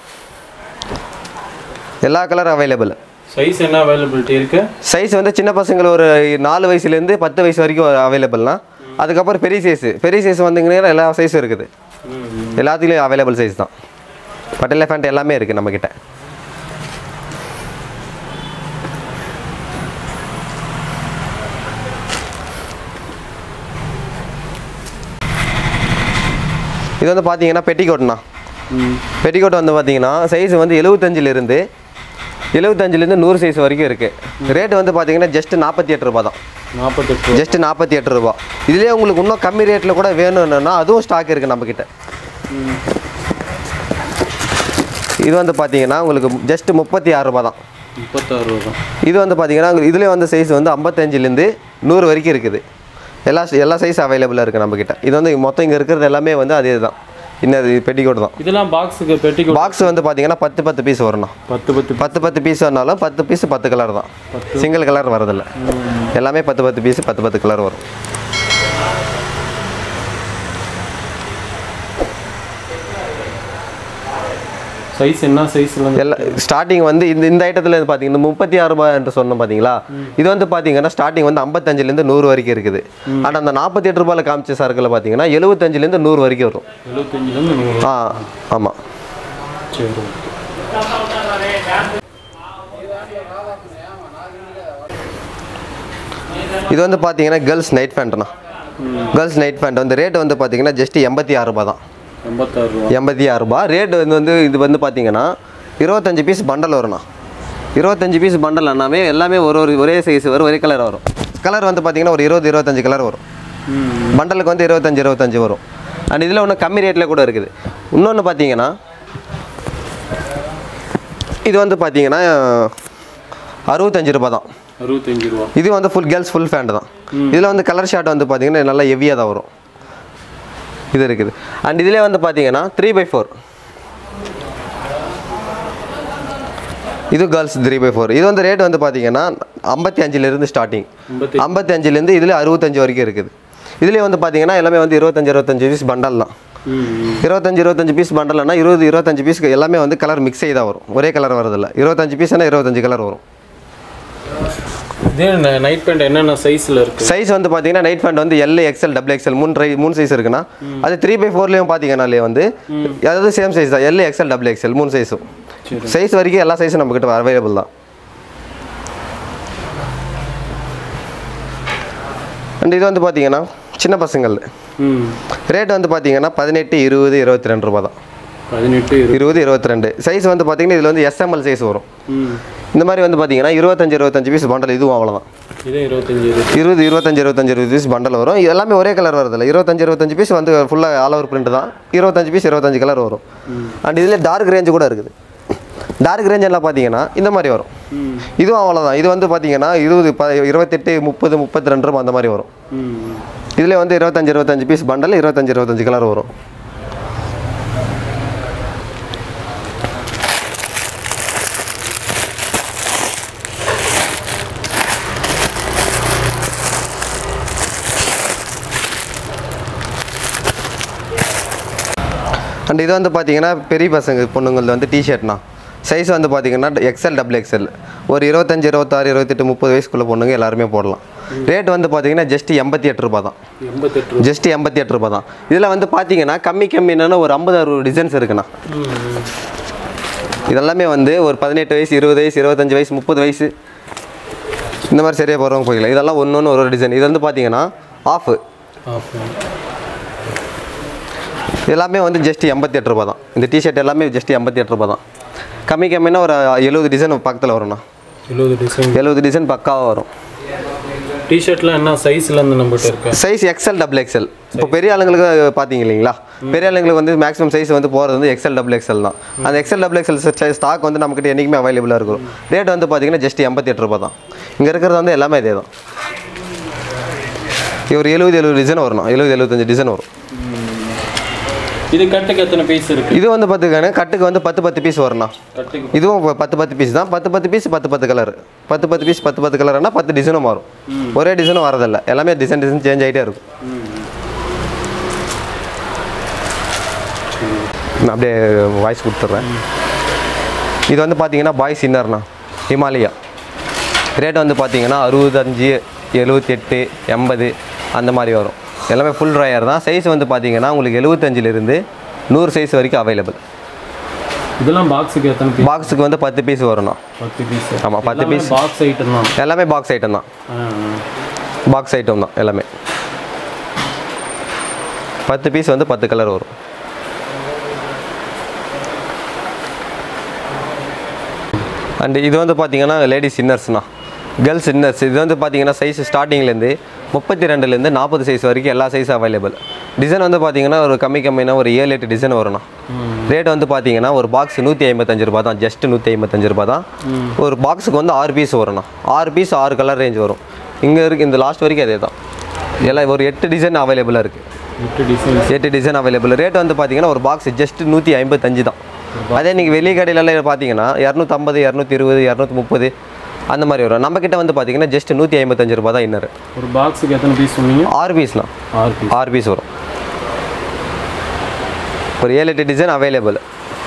எல்லா கலரும் அவைலபிள். சைஸ் என்ன அவைலபிலிட்டி இருக்குது? சைஸ் வந்து சின்ன பசங்களை ஒரு நாலு வயசுலேருந்து பத்து வயசு வரைக்கும் அவைலபிள்னா, அதுக்கப்புறம் பெரிய சைஸு பெரிய சைஸ் வந்தீங்கன்னா எல்லா சைஸும் இருக்குது. எல்லாத்துலேயும் அவைலபிள் சைஸ் தான். பட்டேலா பேண்ட் எல்லாமே இருக்குது நம்மக்கிட்ட. இது வந்து பார்த்தீங்கன்னா பெட்டிக்கோட்ண்ணா. பெட்டிக்கோட் வந்து பார்த்தீங்கன்னா சைஸ் வந்து எழுபத்தஞ்சிலேருந்து எழுபத்தஞ்சிலேருந்து நூறு சைஸ் வரைக்கும் இருக்குது. ரேட்டு வந்து பார்த்தீங்கன்னா ஜஸ்ட் நாற்பத்தி எட்டு ரூபா தான். நாற்பத்தெட்டு ஜஸ்ட் நாற்பத்தி எட்டு ரூபா. இதுலேயே உங்களுக்கு இன்னும் கம்மி ரேட்டில் கூட வேணும்னா அதுவும் ஸ்டாக் இருக்குது நம்மக்கிட்ட. இது வந்து பார்த்தீங்கன்னா உங்களுக்கு ஜஸ்ட் முப்பத்தி ஆறு ரூபா தான். முப்பத்தாறு ரூபா. இது வந்து பார்த்தீங்கன்னா இதுலேயே வந்து சைஸ் வந்து ஐம்பத்தஞ்சிலேருந்து நூறு வரைக்கும் இருக்குது. எல்லா எல்லா சைஸ் அவைலபிளாக இருக்குது நம்மக்கிட்ட. இது வந்து மொத்தம் இங்கே இருக்கிறது எல்லாமே வந்து அதே தான். இன்னும் பெட்டிக்கோட் தான். இதெல்லாம் பாக்ஸுக்கு பெட்டிக்கோட் பாக்ஸ் வந்து பார்த்தீங்கன்னா பத்து பத்து பீஸ் வரணும். பத்து பத்து பத்து பத்து பீஸ் வரனாலும் பத்து பீஸ் பத்து கலர் தான். சிங்கிள் கலர் வரதில்லை, எல்லாமே பத்து பத்து பீஸ் பத்து பத்து கலர் வரும். சைஸ் என்ன சைஸ்ல எல்லாம் ஸ்டார்டிங் வந்து இந்த இந்த ஐட்டத்தில் பார்த்தீங்கன்னா முப்பத்தி ஆறு ரூபாய் என்று சொன்னோம் பார்த்தீங்களா. இது வந்து பார்த்தீங்கன்னா ஸ்டார்டிங் வந்து ஐம்பத்தஞ்சிலேருந்து நூறு வரைக்கும் இருக்குது. ஆனால் அந்த நாற்பத்தி எட்டு ரூபாயில் காமிச்ச சரக்கில் பார்த்தீங்கன்னா எழுபத்தஞ்சிலேருந்து நூறு வரைக்கும் வரும். எழுபத்தஞ்சிலேருந்து நூறு. ஆ ஆமாம். சரி. இது வந்து பார்த்தீங்கன்னா கேர்ள்ஸ் நைட் பேண்ட்ண்ணா. கேர்ள்ஸ் நைட் பேண்ட் வந்து ரேட் வந்து பார்த்தீங்கன்னா ஜஸ்ட் எண்பத்தி ஆறு ரூபா தான். எண்பத்தாறு ரூபா எண்பத்தி ஆறு ரூபா ரேட் வந்து வந்து இது வந்து பார்த்தீங்கன்னா இருபத்தஞ்சி பீஸ் பண்டல் வரும்ண்ணா. இருபத்தஞ்சி பீஸ் பண்டல் அண்ணாமே எல்லாமே ஒரு ஒரு ஒரே சைஸ் வரும், ஒரே கலர் வரும். கலர் வந்து பார்த்தீங்கன்னா ஒரு இருபது இருபத்தஞ்சி கலர் வரும். பண்டலுக்கு வந்து இருபத்தஞ்சி இருபத்தஞ்சி வரும். அண்ட் இதில் ஒன்று கம்மி ரேட்டில் கூட இருக்குது. இன்னொன்று பார்த்தீங்கன்னா இது வந்து பார்த்தீங்கன்னா அறுபத்தஞ்சு ரூபா தான். அறுபத்தஞ்சு ரூபா. இது வந்து ஃபுல் கேர்ள்ஸ் ஃபுல் ஃபேண்ட் தான். இதில் வந்து கலர் ஷார்ட் வந்து பார்த்தீங்கன்னா நல்லா ஹெவியாக தான் வரும். இது இருக்குது. அண்ட் இதிலே வந்து பார்த்தீங்கன்னா த்ரீ பை ஃபோர். இது கேர்ள்ஸ் த்ரீ பை ஃபோர். இது வந்து ரேட் வந்து பார்த்தீங்கன்னா ஐம்பத்தி அஞ்சுலேருந்து ஸ்டார்டிங். ஐம்பத்தி அஞ்சுலேருந்து இதில் அறுபத்தஞ்சு வரைக்கும் இருக்குது. இதுலேயே வந்து பார்த்தீங்கன்னா எல்லாமே வந்து இருபத்தஞ்சி இருபத்தஞ்சி பீஸ் பண்டல் தான். இருபத்தஞ்சி இருபத்தஞ்சி பீஸ் பண்டல்னா இருபது இருபத்தஞ்சி பீஸ்க்கு எல்லாமே வந்து கலர் மிக்ஸ் ஆகி தான் வரும், ஒரே கலர் வரதில்லை. இருபத்தஞ்சி பீஸ்னா இருபத்தஞ்சி கலர் வரும். இதே நைட் பேண்ட் என்னென்ன சைஸில் இருக்குது? சைஸ் வந்து பார்த்தீங்கன்னா நைட் பேண்ட் வந்து எல் எக்ஸ்எல் டபுள் எக்ஸ்எல் மூணு ட்ரை மூணு சைஸ் இருக்குன்னா அது த்ரீ பை ஃபோர்லேயும் பார்த்தீங்கன்னாலே வந்து அதாவது சேம் சைஸ் தான். எல் எக்ஸ்எல் டபுள் எக்ஸ்எல் மூணு சைஸும் சைஸ் வரைக்கும் எல்லா சைஸும் நம்மக்கிட்ட அவைலபிள் தான். அண்ட் இது வந்து பார்த்தீங்கன்னா சின்ன பசங்கள் ரேட் வந்து பார்த்தீங்கன்னா பதினெட்டு இருபது இருபத்தி ரெண்டு ரூபா தான். பதினெட்டு இருபது இருபத்தி ரெண்டு சைஸ் வந்து பார்த்தீங்கன்னா இதில் வந்து எஸ்எம்எல் சைஸ் வரும். இந்த மாதிரி வந்து பார்த்தீங்கன்னா இருபத்தஞ்சி இருபத்தஞ்சி பீஸ் பண்டல் இதுவும் அவ்வளோதான். இருபது இருபத்தஞ்சி இருபத்தஞ்சி இருபது பீஸ் பண்டல் வரும். எல்லாமே ஒரே கலர் வரதில்லை. இருபத்தஞ்சி இருபத்தஞ்சி பீஸ் வந்து ஃபுல்லாக ஆல் ஓவர் பிரிண்ட் தான். இருபத்தஞ்சி பீஸ் இருபத்தஞ்சி கலர் வரும். அண்ட் இதில் டார்க் ரேஞ்சு கூட இருக்குது. டார்க் ரேஞ்ச் எல்லாம் பார்த்தீங்கன்னா இந்த மாதிரி வரும். இதுவும் அவ்வளோதான். இது வந்து பார்த்தீங்கன்னா இருபது ப இருபத்தெட்டு முப்பது முப்பத்தி ரெண்டு ரூபா அந்த மாதிரி வரும். இதில் வந்து இருபத்தஞ்சி இருபத்தஞ்சி பீஸ் பண்டல் இருபத்தஞ்சி இருபத்தஞ்சி கலர் வரும். அண்ட் இது வந்து பார்த்தீங்கன்னா பெரிய பசங்க பொண்ணுங்களது வந்து டிஷர்ட்னா சைஸ் வந்து பார்த்தீங்கன்னா எக்ஸ்எல் டபுள் எக்ஸ்எல் ஒரு இருபத்தஞ்சி இருபத்தாறு இருபத்தெட்டு முப்பது வயசுக்குள்ளே பொண்ணுங்க எல்லாருமே போடலாம். ரேட் வந்து பார்த்தீங்கன்னா ஜஸ்ட் எண்பத்தி எட்டு ரூபா தான். எண்பத்தெட்டு ஜஸ்ட் எண்பத்தி எட்டு ரூபா தான். இதில் வந்து பார்த்தீங்கன்னா கம்மி கம்மி என்னென்னா ஒரு ஐம்பது அறுபது டிசைன்ஸ் இருக்குண்ணா. இதெல்லாமே வந்து ஒரு பதினெட்டு வயசு இருபது வயசு இருபத்தஞ்சி வயசு முப்பது வயசு இந்த மாதிரி சரியாக போகிறவங்க போய்க்கலாம். இதெல்லாம் ஒன்று ஒன்று ஒரு ஒரு டிசைன். இது வந்து பார்த்தீங்கன்னா ஆஃபு எல்லாமே வந்து ஜஸ்ட் எண்பத்தி எட்டு ரூபா தான். இந்த டிஷர்ட் எல்லாமே ஜஸ்ட் எண்பத்தி எட்டு ரூபா தான். கம்மி கம்மின்னா ஒரு எழுபது டிசைன் பக்கத்தில் வரும்ண்ணா. எழுபது டிசைன் எழுபது டிசைன் பக்காவாக வரும். டிஷர்ட்லாம் என்ன சைஸில் இருந்து நம்மகிட்ட இருக்கு? Size XL double XL. இப்போ பெரிய ஆளுங்களுக்கு பார்த்தீங்க இல்லைங்களா, பெரிய ஆளுங்களுக்கு வந்து மேக்ஸிமம் சைஸ் வந்து போகிறது வந்து எக்ஸ்எல் டபுள் எக்ஸ்எல் தான். அந்த எக்ஸ்எல் டபுள் எக்ஸ்எல் ஸ்டாக் வந்து நம்மகிட்ட என்றைக்குமே அவைலபிளாக இருக்கும். ரேட் வந்து பார்த்தீங்கன்னா ஜஸ்ட் எண்பத்தி எட்டு ரூபா தான். இங்கே இருக்கிறது வந்து எல்லாமே இதே தான். ஒரு எழுபது எழுபது டிசைன் வரணும், எழுபது எழுபத்தஞ்சு டிசைன் வரும். இது கட்டுக்கு எத்தனை பீஸ் இருக்கு? இது வந்து பார்த்துக்கான கட்டுக்கு வந்து பத்து பத்து பீஸ் வரணும். இதுவும் பத்து பத்து பீஸ் தான். பத்து பத்து பீஸ் பத்து பத்து கலர் பத்து பத்து பீஸ் பத்து பத்து கலர்னா பத்து டிசைனும் மாறும். ஒரே டிசைனும் வரதில்லை, எல்லாமே டிசைன் டிசைன் சேஞ்ச் ஆகிட்டே இருக்கும். நான் அப்படியே வாய்ஸ் கொடுத்துட்றேன். இது வந்து பார்த்தீங்கன்னா பாய்ஸ் இன்னர்ண்ணா, ஹிமாலயா. ரேட் வந்து பார்த்தீங்கன்னா அறுபத்தஞ்சு எழுபத்தி எட்டு எண்பது அந்த மாதிரி வரும். எல்லாமே ஃபுல் ட்ரையர் தான். சைஸ் வந்து பார்த்தீங்கன்னா உங்களுக்கு எழுபத்தஞ்சிலிருந்து நூறு சைஸ் வரைக்கும் அவைலபிள். இதெல்லாம் பாக்ஸுக்கு எத்தனை பீஸ்? பாக்ஸுக்கு வந்து பத்து பீஸ் வரும்ண்ணா. பத்து பீஸ். ஆமாம், பத்து பீஸ் பாக்ஸ் ஐட்டம் தான். எல்லாமே பாக்ஸ் ஐட்டம் தான். பாக்ஸ் ஐட்டம் தான் எல்லாமே. பத்து பீஸ் வந்து பத்து கலர் வரும். அண்டு இது வந்து பார்த்தீங்கன்னா லேடிஸ் இன்னர்ஸ்ண்ணா, கேர்ள்ஸ் இன்னர்ஸ். இது வந்து பார்த்தீங்கன்னா சைஸ் ஸ்டார்டிங்லேருந்து முப்பத்தி ரெண்டுலேருந்து நாற்பது சைஸ் வரைக்கும் எல்லா சைஸும் அவைலபிள். டிசைன் வந்து பார்த்தீங்கன்னா ஒரு கம்மி கம்மினா ஒரு ஏழு எட்டு டிசைன் வரும்ண்ணா. ரேட் வந்து பார்த்தீங்கன்னா ஒரு பாக்ஸ் நூற்றி ஐம்பத்தஞ்சு ரூபா தான். ஜஸ்ட் நூற்றி ஐம்பத்தஞ்சு ரூபா தான். ஒரு பாக்ஸுக்கு வந்து ஆறு பீஸ் வரும்ண்ணா. ஆறு பீஸ் ஆறு கலர் ரேஞ்ச் வரும். இங்கே இருக்குது இந்த லாஸ்ட் வரைக்கும் அதே தான். எல்லாம் ஒரு எட்டு டிசைன் அவைலபிளாக இருக்குது. எட்டு டிசைன் எட்டு டிசைன் அவைலபிள். ரேட் வந்து பார்த்தீங்கன்னா ஒரு பாக்ஸ் ஜஸ்ட் நூற்றி ஐம்பத்தஞ்சு தான். அதே நீங்கள் வெளியே கடையிலலாம் பார்த்தீங்கன்னா இரநூத்தம்பது இரநூத்தி இருபது இரநூத்தி முப்பது அந்த மாதிரி வரும். நம்மக்கிட்ட வந்து பார்த்தீங்கன்னா ஜஸ்ட் நூற்றி ஐம்பத்தஞ்சு ரூபா தான் இன்னர். ஒரு பாக்ஸுக்கு எத்தனை பீஸ் சொன்னீங்க? ஆறு பீஸ்லாம். ஆறு பீஸ் ஆறு பீஸ் வரும். ஒரு ஏழு எட்டு டிசைன் அவைலபிள்.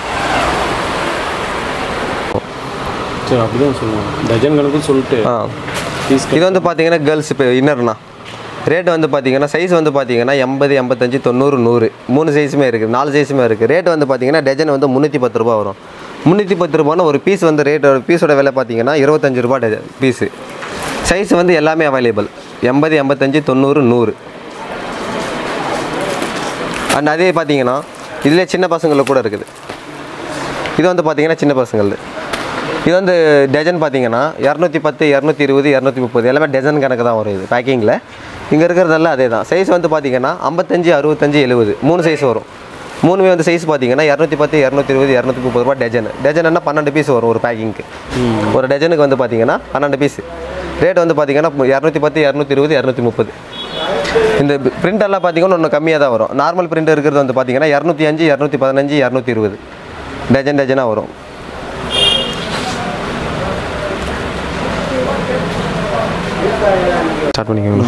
சரி, அப்படிதான் சொல்லுவாங்க. டஜன் கணக்கு சொல்லிட்டு. ஆ, இது வந்து பார்த்தீங்கன்னா கேர்ள்ஸ் இப்போ இன்னர்ண்ணா. ரேட் வந்து பார்த்தீங்கன்னா சைஸ் வந்து பார்த்தீங்கன்னா எண்பது எண்பத்தஞ்சு தொண்ணூறு நூறு மூணு சைஸுமே இருக்குது, நாலு சைஸுமே இருக்குது. ரேட் வந்து பார்த்தீங்கன்னா டஜன் வந்து முந்நூற்றி பத்து ரூபா வரும். முந்நூற்றி பத்து ரூபான்னா ஒரு பீஸ் வந்து ரேட் பீஸோட விலை பார்த்தீங்கன்னா இருபத்தஞ்சி ரூபா டஜன் பீஸு. சைஸ் வந்து எல்லாமே அவைலபிள், எண்பது எண்பத்தஞ்சு தொண்ணூறு நூறு. அண்ட் அதே பார்த்தீங்கன்னா இதிலே சின்ன பசங்களுக்கு கூட இருக்குது. இது வந்து பார்த்தீங்கன்னா சின்ன பசங்களது. இது வந்து டஜன் பார்த்தீங்கன்னா இரநூத்தி பத்து இரநூத்தி இருபது இரநூத்தி முப்பது எல்லாமே டஜன் கணக்கு தான் வரும். இது பேக்கிங்கில் இங்கே இருக்கிறதெல்லாம் அதே தான். சைஸ் வந்து பார்த்தீங்கன்னா ஐம்பத்தஞ்சு அறுபத்தஞ்சு எழுபது மூணு சைஸ் வரும். மூணுமே வந்து சைஸ் பார்த்தீங்கன்னா இரநூத்தி பத்து இரநூத்தி இருபது இரநூத்தி முப்பது ரூபா டஜன். டஜன்னா பன்னெண்டு பீஸ் வரும் ஒரு பேக்கிங்க்கு. ஒரு டஜனுக்கு வந்து பார்த்தீங்கன்னா பன்னெண்டு பீஸ். ரேட் வந்து பார்த்தீங்கன்னா இரநூத்தி பத்து இரநூத்தி இருபது இரநூத்தி முப்பது. இந்த பிரிண்டெல்லாம் பார்த்தீங்கன்னா ஒன்று கம்மியாக தான் வரும். நார்மல் பிரிண்ட் இருக்கிறது வந்து பார்த்தீங்கன்னா இரநூத்தி அஞ்சு இரநூத்தி பதினஞ்சு இரநூத்தி இருபது டஜன் டஜனாக வரும். ஸ்டார்ட் பண்ணிக்கோங்க.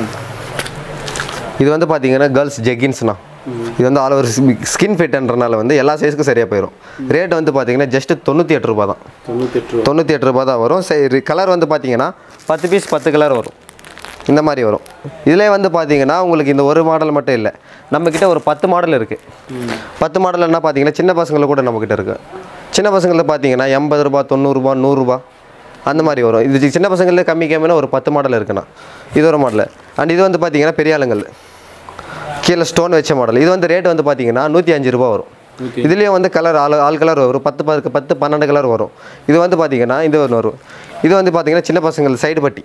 இது வந்து பார்த்தீங்கன்னா கேர்ள்ஸ் ஜெகின்ஸ்ண்ணா. இது வந்து ஆல் ஓவர் ஸ்கின் ஃபிட்ன்றனால வந்து எல்லா சைஸுக்கும் சரியாக போயிடும். ரேட் வந்து பார்த்தீங்கன்னா ஜஸ்ட் தொண்ணூற்றி எட்டு ரூபா தான். தொண்ணூற்றி எட்டு ரூபா தான் வரும். சரி, கலர் வந்து பார்த்தீங்கன்னா பத்து பீஸ் பத்து கலர் வரும். இந்த மாதிரி வரும். இதிலே வந்து பார்த்தீங்கன்னா உங்களுக்கு இந்த ஒரு மாடல் மட்டும் இல்லை, நம்மக்கிட்ட ஒரு பத்து மாடல் இருக்குது. பத்து மாடல் என்ன பார்த்தீங்கன்னா சின்ன பசங்களை கூட நம்மக்கிட்ட இருக்குது. சின்ன பசங்களில் பார்த்தீங்கன்னா எண்பது ரூபா தொண்ணூறுரூபா நூறுரூபா அந்த மாதிரி வரும். இது சின்ன பசங்களில் கம்மி கம்மினா ஒரு பத்து மாடல் இருக்குண்ணா. இது ஒரு மாடல். அண்ட் இது வந்து பார்த்தீங்கன்னா பெரிய ஆளுங்கள் கீழே ஸ்டோன் வச்ச மாடல். இது வந்து ரேட் வந்து பார்த்தீங்கன்னா நூற்றி அஞ்சு ரூபா வரும். இதுலேயும் வந்து கலர் ஆள் ஆள் கலர் வரும். பத்து பத்து பத்து பன்னெண்டு கலர் வரும். இது வந்து பார்த்தீங்கன்னா இது ஒன்று வரும். இது வந்து பார்த்தீங்கன்னா சின்ன பசங்கள் சைடு பட்டி.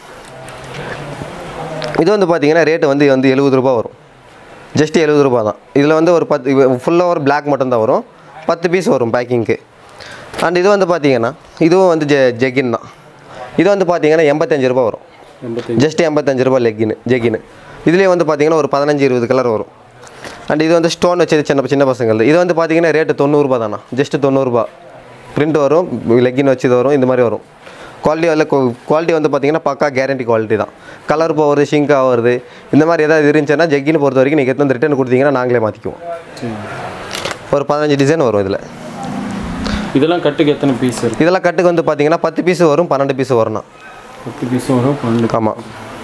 இது வந்து பார்த்தீங்கன்னா ரேட்டு வந்து வந்து எழுபது ரூபா வரும். ஜஸ்ட் எழுபது ரூபா தான். இதில் வந்து ஒரு பத்து ஃபுல்லாக ஒரு பிளாக் மட்டும்தான் வரும். பத்து பீஸ் வரும் பேக்கிங்க்கு. அண்ட் இது வந்து பார்த்தீங்கன்னா இதுவும் வந்து ஜெ ஜெகின் தான். இது வந்து பார்த்தீங்கன்னா எண்பத்தஞ்சு ரூபா வரும். ஜஸ்ட் எண்பத்தஞ்சு ரூபா லெக்கின்னு ஜெகின்னு. இதுலேயே வந்து பார்த்தீங்கன்னா ஒரு பதினஞ்சு இருபது கலர் வரும். அண்ட் இது வந்து ஸ்டோன் வச்சது சின்ன சின்ன பசங்கள். இது வந்து பார்த்தீங்கன்னா ரேட்டு தொண்ணூறுரூபா தானா. ஜஸ்ட்டு தொண்ணூறுரூபா பிரிண்ட் வரும், லெக்கின் வச்சது வரும், இந்த மாதிரி வரும். குவாலிட்டி வரல குவாலிட்டி வந்து பார்த்தீங்கன்னா பக்கா கேரண்டி குவாலிட்டி தான். கலர் போகிறது ஷிங்க் ஆகிறது இந்த மாதிரி ஏதாவது இருந்துச்சுன்னா ஜெக்கின்னு பொறுத்த வரைக்கும் நீங்கள் எடுத்து வந்து ரிட்டர்ன் கொடுத்தீங்கன்னா நாங்களே மாற்றிக்குவோம். ஒரு பதினஞ்சு டிசைன் வரும் இதில். இதெல்லாம் கட்டுக்கு எத்தனை பீஸ் இருக்குது? இதெல்லாம் கட்டுக்கு வந்து பார்த்தீங்கன்னா பத்து பீஸ் வரும், பன்னெண்டு பீஸ் வரும்ண்ணா. பத்து பீஸ் வரும், பன்னெண்டு. ஆமாம்.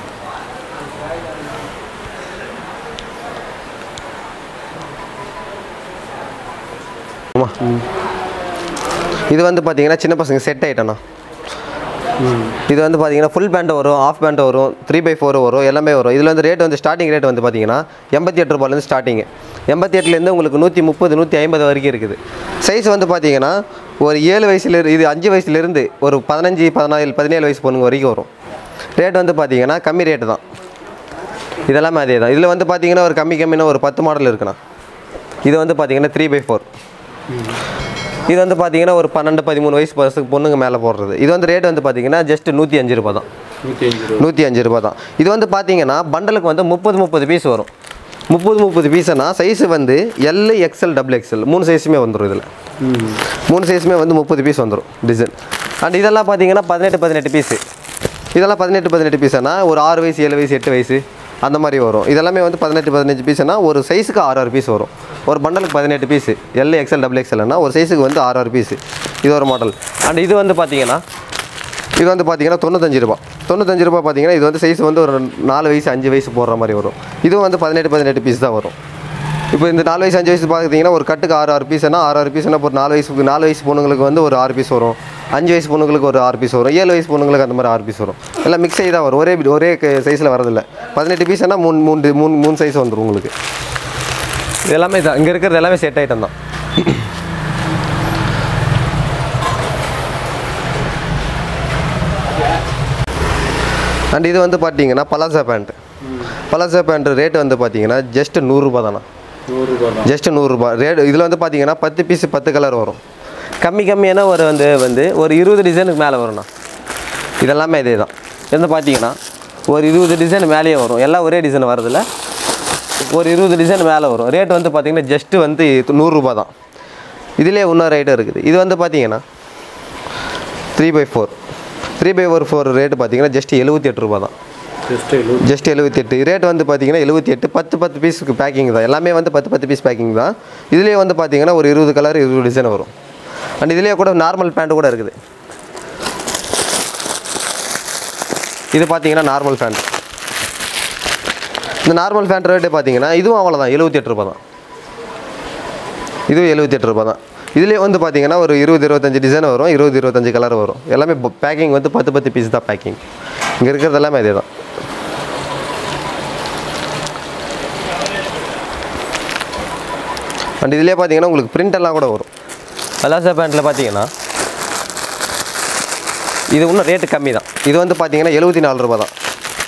இது வந்து பார்த்தீங்கன்னா சின்ன பசங்க செட் ஐட்டம்ண்ணா. இது வந்து பார்த்தீங்கன்னா ஃபுல் பேண்ட் வரும், ஆஃப் பேண்ட் வரும், த்ரீ பை ஃபோர் வரும், எல்லாமே வரும். இதில் வந்து ரேட் வந்து ஸ்டார்டிங் ரேட் வந்து பார்த்தீங்கன்னா எண்பத்தி எட்டு ரூபாயிலேருந்து ஸ்டார்டிங்கு. எண்பத்தி எட்டுலேருந்து உங்களுக்கு நூற்றி முப்பது நூற்றி ஐம்பது வரைக்கும் இருக்குது. சைஸ் வந்து பார்த்தீங்கன்னா ஒரு ஏழு வயசுல இது அஞ்சு வயசுலேருந்து ஒரு பதினஞ்சு பதினாலு பதினேழு வயசு பொண்ணுங்க வரைக்கும் வரும். ரேட் வந்து பார்த்தீங்கன்னா கம்மி ரேட்டு தான். இதெல்லாமே அதே தான். இதில் வந்து பார்த்தீங்கன்னா ஒரு கம்மி கம்மினா ஒரு பத்து மாடல் இருக்குண்ணா. இது வந்து பார்த்தீங்கன்னா த்ரீ பை ஃபோர். இது வந்து பார்த்தீங்கன்னா ஒரு பன்னெண்டு பதிமூணு வயசு பசங்க பொண்ணுங்க மேலே போடுறது. இது வந்து ரேட் வந்து பார்த்தீங்கன்னா ஜஸ்ட் நூற்றி அஞ்சு ரூபா தான். நூற்றி அஞ்சு ரூபா தான். இது வந்து பார்த்தீங்கன்னா பண்டலுக்கு வந்து முப்பது முப்பது பீஸ் வரும். முப்பது முப்பது பீஸ்னா சைஸு வந்து எல் எக்ஸ்எல் டபுள் எக்ஸ்எல் மூணு சைஸுமே வந்துடும். இதில் மூணு சைஸுமே வந்து முப்பது பீஸ் வந்துடும் டிசைன். அண்ட் இதெல்லாம் பார்த்தீங்கன்னா பதினெட்டு பதினெட்டு பீஸு. இதெல்லாம் பதினெட்டு பதினெட்டு பீஸுனா ஒரு ஆறு வயசு ஏழு வயசு எட்டு வயசு அந்த மாதிரி வரும். இதெல்லாமே வந்து பதினெட்டு பதினஞ்சு பீஸ்னா ஒரு சைஸுக்கு ஆறு ஆறு பீஸ் வரும். ஒரு பண்டலுக்கு பதினெட்டு பீஸு எல் எக்ஸ்எல் டபுள் எக்ஸ்எல்னா ஒரு சைஸுக்கு வந்து ஆறு ஆறு பீஸு. இது ஒரு மாடல். அண்ட் இது வந்து பார்த்தீங்கன்னா இது வந்து பார்த்தீங்கன்னா தொண்ணூத்தஞ்சு ரூபா. தொண்ணூத்தஞ்சு ரூபா பார்த்தீங்கன்னா இது வந்து சைஸ் வந்து ஒரு நாலு வயசு அஞ்சு வயசு போடுற மாதிரி வரும். இதுவும் வந்து பதினெட்டு பதினெட்டு பீஸ் தான் வரும். இப்போ இந்த நாலு வயசு அஞ்சு வயசு பார்த்தீங்கன்னா ஒரு கட்டுக்கு ஆறு ஆறு பீஸ்னா ஆறு ஆறு பீஸ்னா ஒரு நாலு வயசுக்கு நாலு வயசு பொண்ணுங்களுக்கு வந்து ஒரு ஆறு பீஸ் வரும், அஞ்சு வயசு பொண்ணுங்களுக்கு ஒரு ஆறு பீஸ் வரும், ஏழு வயசு பொண்ணுங்களுக்கு அந்த மாதிரி ஆறு பீஸ் வரும். எல்லாம் மிக்ஸ் ஆகி தான் வரும். ஒரே ஒரே சைஸில் வரதில்லை. பதினெட்டு பீஸ்னா மூணு மூணு மூணு மூணு சைஸ் வந்துடும் உங்களுக்கு. இது எல்லாமே தான். இங்கே இருக்கிறது எல்லாமே செட் ஐட்டம் தான். அண்ட் இது வந்து பார்த்தீங்கன்னா palazzo pant. Palazzo pant rate வந்து பார்த்தீங்கன்னா ஜஸ்ட் நூறுரூபா தானே. ஜஸ்ட் நூறுரூபா ரேட். இதில் வந்து பார்த்தீங்கன்னா பத்து பீஸு பத்து கலர் வரும். கம்மி கம்மியான ஒரு வந்து வந்து ஒரு இருபது டிசைனுக்கு மேலே வரும்ண்ணா. இதெல்லாமே இதே தான். வந்து பார்த்தீங்கன்னா ஒரு இருபது டிசைன் மேலேயே வரும். எல்லாம் ஒரே டிசைன் வரதில்ல, ஒரு இருபது டிசைன் மேலே வரும். ரேட் வந்து பார்த்தீங்கன்னா ஜஸ்ட்டு வந்து நூறுரூபா தான். இதிலே இன்னொரு ஐட்டம் இருக்குது. இது வந்து பார்த்தீங்கன்னா three by four three by four four rate பார்த்தீங்கன்னா ஜஸ்ட் எழுபத்தி எட்டு ரூபா தான். ஜஸ்ட் எழுபத்தி எட்டு ரேட் வந்து பார்த்தீங்கன்னா எழுபத்தி எட்டு பத்து பத்து பீஸுக்கு பேக்கிங் தான். எல்லாமே வந்து பத்து பத்து பீஸ் பேக்கிங் தான். இதுலேயே வந்து பார்த்தீங்கன்னா ஒரு இருபது கலர் இருபது டிசைன் வரும். அண்ட் இதுலேயே கூட நார்மல் பேண்ட் கூட இருக்குது. இது பார்த்தீங்கன்னா நார்மல் பேண்ட். இந்த நார்மல் பேண்ட் ரேட்டு பார்த்தீங்கன்னா இதுவும் அவ்வளோதான், எழுபத்தி எட்டு ரூபா தான். இதுவும் எழுபத்தி எட்டு ரூபா தான். இதுலேயே வந்து பார்த்தீங்கன்னா ஒரு இருபது இருபத்தஞ்சி டிசைன் வரும், இருபது இருபத்தஞ்சி கலர் வரும். எல்லாமே பேக்கிங் வந்து பத்து பத்து பீஸ் தான் பேக்கிங். இங்கே இருக்கிறது எல்லாமே இதே தான். அண்ட் இதுலேயே பார்த்தீங்கன்னா உங்களுக்கு பிரிண்ட் எல்லாம் கூட வரும். பலாசா பேண்ட்டில் பார்த்தீங்கன்னா இது இன்னும் ரேட்டு கம்மி தான். இது வந்து பார்த்தீங்கன்னா எழுபத்தி நாலு ரூபா தான்.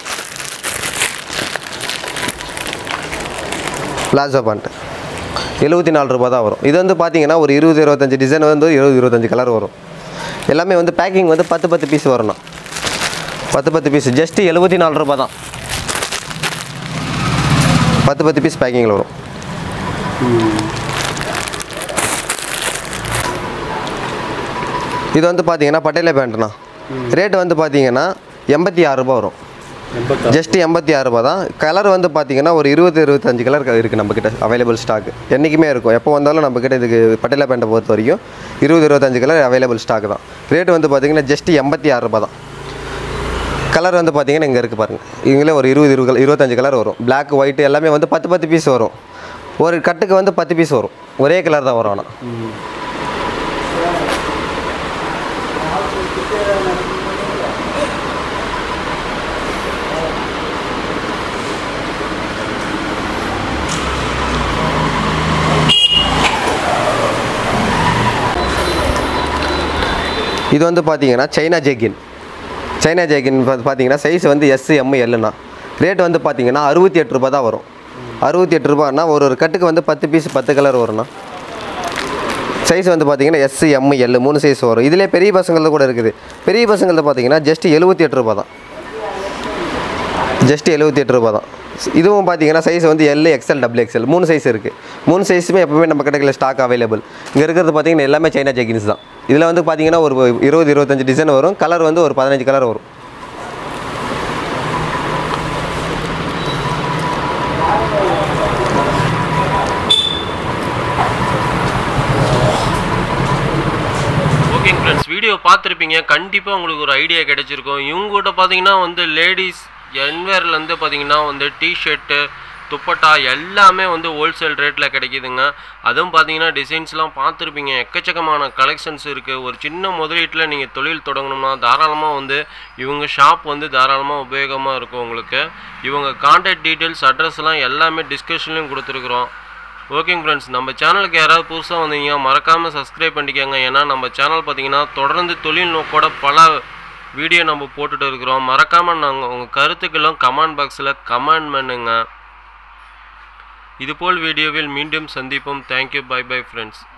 பிளாசோ பேண்ட்டு எழுபத்தி நாலு ரூபா தான் வரும். இது வந்து பார்த்தீங்கன்னா ஒரு இருபது இருபத்தஞ்சி டிசைன் வந்து இருபது இருபத்தஞ்சி கலர் வரும். எல்லாமே வந்து பேக்கிங் வந்து பத்து பத்து பீஸ் வரணும். பத்து பத்து பீஸ் ஜஸ்ட்டு எழுபத்தி நாலு ரூபா தான். பத்து பத்து பீஸ் பேக்கிங்கில் வரும். இது வந்து பார்த்தீங்கன்னா பட்டேலா பேண்ட்ண்ணா. ரேட்டு வந்து பார்த்தீங்கன்னா எண்பத்தி ஆறு ரூபா வரும். ஜஸ்ட்டு எண்பத்தி ஆறு ரூபா தான். கலர் வந்து பார்த்தீங்கன்னா ஒரு இருபது இருபத்தஞ்சி கலர் இருக்குது நம்மக்கிட்ட அவைலபிள் ஸ்டாக்கு. என்றைக்குமே இருக்கும். எப்போ வந்தாலும் நம்மக்கிட்ட இதுக்கு பட்டேலா பேண்ட்டை பொறுத்த வரைக்கும் இருபது இருபத்தஞ்சி கலர் அவைலபிள் ஸ்டாக் தான். ரேட்டு வந்து பார்த்தீங்கன்னா ஜஸ்ட்டு எண்பத்தி ஆறு ரூபா தான். கலர் வந்து பார்த்தீங்கன்னா இங்கே இருக்குது பாருங்கள். இவங்களே ஒரு இருபது இருபது இருபத்தஞ்சி கலர் வரும். பிளாக் ஒயிட்டு எல்லாமே வந்து பத்து பத்து பீஸ் வரும். ஒரு கட்டுக்கு வந்து பத்து பீஸ் வரும். ஒரே கலர் தான் வரும். ஆனால் இது வந்து பார்த்தீங்கன்னா சைனா ஜெகின். சைனா ஜெகின் பார்த்தீங்கன்னா சைஸ் வந்து எஸ் எம் எல்லுண்ணா. ரேட் வந்து பார்த்தீங்கன்னா அறுபத்தி எட்டு ரூபா தான் வரும். அறுபத்தி எட்டு ரூபான்னா ஒரு ஒரு கட்டுக்கு வந்து பத்து பீஸ் பத்து கலர் வரும்ண்ணா. சைஸ் வந்து பார்த்தீங்கன்னா எஸ் எம் எல் மூணு சைஸ் வரும். இதிலே பெரிய பசங்களில் கூட இருக்குது. பெரிய பசங்களில் பார்த்தீங்கன்னா ஜஸ்ட் எழுபத்தி எட்டு ரூபா தான். ஜஸ்ட் எழுபத்தி எட்டு ரூபா தான். இதுவும் பார்த்தீங்கன்னா சைஸ் வந்து எல் எக்ஸ்எல் டபுள் எக்ஸ்எல் மூணு சைஸ் இருக்குது. மூணு சைஸுமே எப்போவுமே நம்ம கடையில் ஸ்டாக் அவைலபிள். இங்கே இருக்கிறது பார்த்தீங்கன்னா எல்லாமே சைனா ஜெகின்ஸ் தான். இதில் வந்து பார்த்தீங்கன்னா ஒரு இருபது இருபத்தஞ்சி டிசைன் வரும். கலர் வந்து ஒரு பதினஞ்சு கலர் வரும். பார்த்துருப்பீங்க. கண்டிப்பாக உங்களுக்கு ஒரு ஐடியா கிடைச்சிருக்கும். இவங்ககிட்ட பார்த்தீங்கன்னா வந்து லேடிஸ் என்வேர்லேருந்து பார்த்தீங்கன்னா வந்து டிஷர்ட்டு, துப்பட்டா எல்லாமே வந்து ஹோல்சேல் ரேட்டில் கிடைக்கிதுங்க. அதுவும் பார்த்தீங்கன்னா டிசைன்ஸ்லாம் பார்த்துருப்பீங்க. எக்கச்சக்கமான கலெக்ஷன்ஸ் இருக்குது. ஒரு சின்ன முதலீட்டில் நீங்கள் தொழில் தொடங்கணும்னா தாராளமாக வந்து இவங்க ஷாப் வந்து தாராளமாக உபயோகமாக இருக்கும் உங்களுக்கு. இவங்க கான்டாக்ட் டீட்டெயில்ஸ், அட்ரஸ்லாம் எல்லாமே டிஸ்கஷன்லையும் கொடுத்துருக்குறோம். ஓகேங்க ஃப்ரெண்ட்ஸ், நம்ம சேனலுக்கு யாராவது புதுசாக வந்தீங்க மறக்காமல் சப்ஸ்கிரைப் பண்ணிக்கோங்க. ஏன்னா நம்ம சேனல் பார்த்தீங்கன்னா தொடர்ந்து தொழில் நோக்கோட பல வீடியோ நம்ம போட்டுட்டு இருக்கிறோம். மறக்காமல் நாங்கள் உங்கள் கருத்துக்களும் கமெண்ட் பாக்ஸில் கமெண்ட் பண்ணுங்க. இதுபோல் வீடியோவில் மீண்டும் சந்திப்போம். தேங்க்யூ. Bye bye friends.